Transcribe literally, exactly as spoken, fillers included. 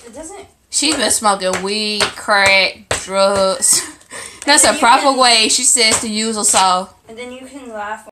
It doesn't. She's been smoking weed, crack, drugs. That's a you proper can- way she says to use a saw. And then you can laugh